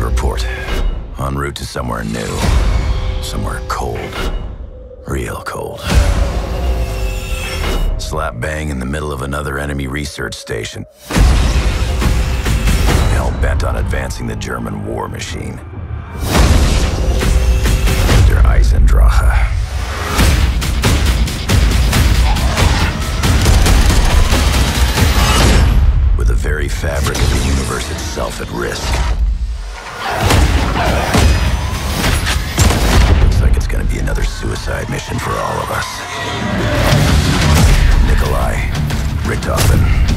report. En route to somewhere new. Somewhere cold. Real cold. Slap bang in the middle of another enemy research station. Hell-bent on advancing the German war machine. Der Eisendrache. With the very fabric of the universe itself at risk. Looks like it's gonna be another suicide mission for all of us. Nikolai Richtofen.